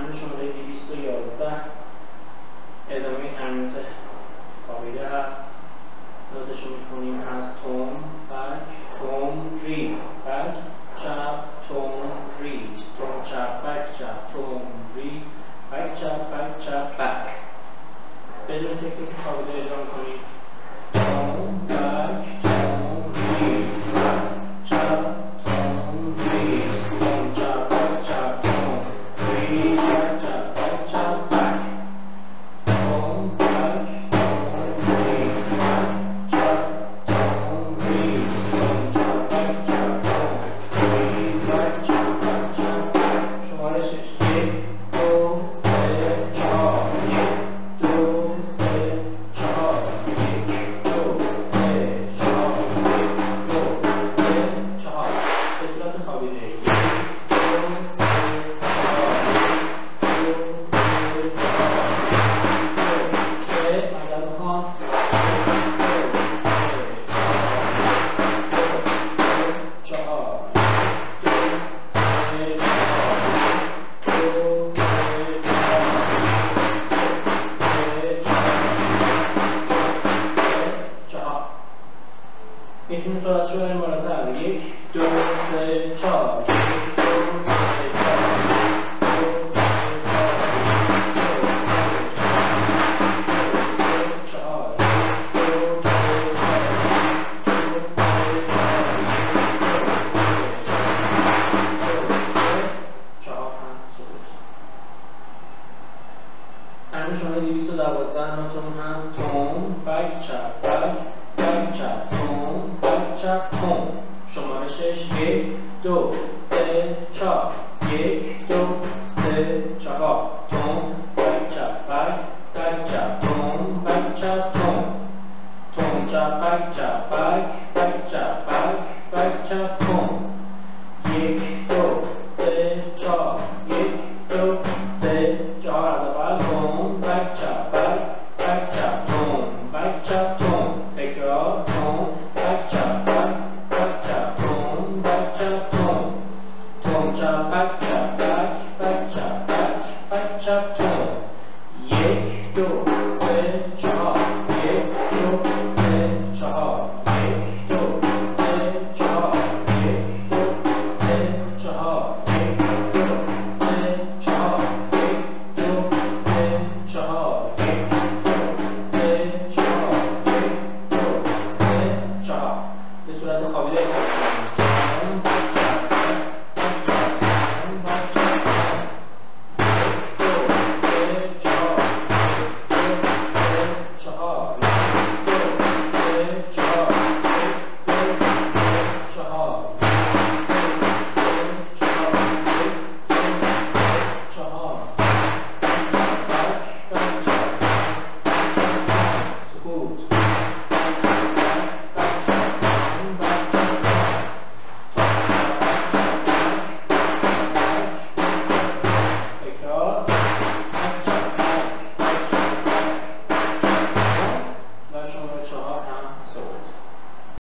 تمرین شماره 211 ادامه تمرینات خوابیده هست. نوتش رو میخونیم از تون بک تون ریز بک چپ تون ریز تون چپ بک چپ تون ریز بک چپ بک چپ بک. بدون تکنیک خوابیده اجرا کنید. تون بک تون ریز بک چپ تون ریز تون چپ بک چپ تون ریز بک چپ بک چپ بک. تون بک تون ریز بک چپ تون ریز تون چپ بک چپ تون ریز بک چپ بک چپ بک. شماره 6 1 2 3 4 1 2 3 4 1 2 3 4 1 2 3 4 به صورت خوابیده 1 2 3 4 1 2 3 4 مزد بخوان 4 میتونیم سرعتش رو بریم بالاتر 1 2 3 4 1 2 3 تمرین شماره 212 نوتمون هست تون بک چپ بک بک چپ تون بک چپ تون. شماره 6 1 2 3 4 1 2 3 4 تون بک چپ بک بک چپ تون بک چپ تون تون چپ بک چپ بک بک چپ بک بک چپ تون 1 2 3 4 1 2 3 4 از اول تون بک چپ بک بک چپ تون بک چپ تون. تکرار تون بک چپ بک بک چپ تون بک چپ تون تون چپ بک چپ بک بک چپ بک بک چپ تون 1 2